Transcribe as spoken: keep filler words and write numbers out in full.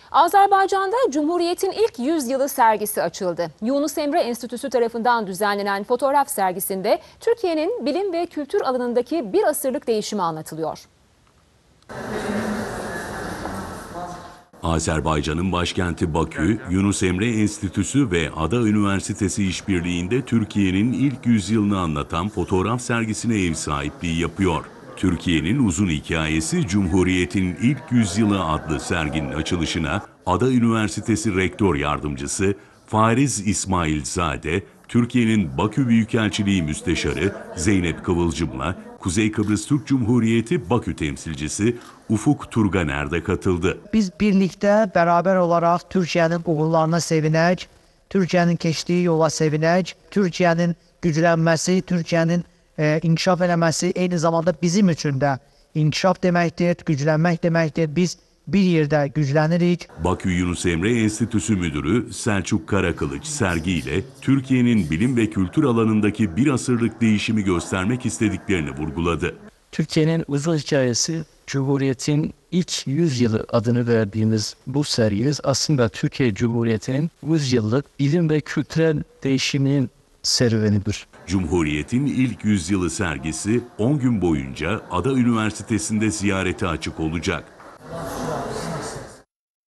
Azerbaycan'da Cumhuriyet'in ilk yüzyılı sergisi açıldı. Yunus Emre Enstitüsü tarafından düzenlenen fotoğraf sergisinde Türkiye'nin bilim ve kültür alanındaki bir asırlık değişimi anlatılıyor. Azerbaycan'ın başkenti Bakü, Yunus Emre Enstitüsü ve Ada Üniversitesi işbirliğinde Türkiye'nin ilk yüzyılını anlatan fotoğraf sergisine ev sahipliği yapıyor. Türkiye'nin uzun hikayesi Cumhuriyet'in ilk yüzyılı adlı serginin açılışına Ada Üniversitesi Rektör Yardımcısı Fariz İsmailzade, Türkiye'nin Bakü Büyükelçiliği Müsteşarı Zeynep Kıvılcım'la Kuzey Kıbrıs Türk Cumhuriyeti Bakü temsilcisi Ufuk Turganer de katıldı. Biz birlikte beraber olarak Türkiye'nin uğurlarına sevinek, Türkiye'nin geçtiği yola sevinek, Türkiye'nin güçlenmesi, Türkiye'nin e, inkişaf eləməsi aynı zamanda bizim için de inkişaf demektir, güçlenmek demektir. Biz bir yerde güçlenirik. Bakü Yunus Emre Enstitüsü Müdürü Selçuk Karakılıç sergiyle Türkiye'nin bilim ve kültür alanındaki bir asırlık değişimi göstermek istediklerini vurguladı. Türkiye'nin uzun hikayesi Cumhuriyet'in ilk yüzyılı adını verdiğimiz bu sergimiz aslında Türkiye Cumhuriyeti'nin yüz yıllık bilim ve kültürel değişiminin serüvenidir. Cumhuriyet'in ilk yüzyılı sergisi on gün boyunca Ada Üniversitesi'nde ziyarete açık olacak.